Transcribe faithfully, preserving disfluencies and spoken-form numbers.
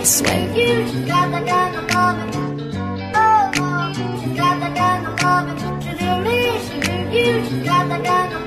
sway. You, she's got that kind of loving. Oh, oh, she's got that kind of loving. She do me, she do you, she's got that kind of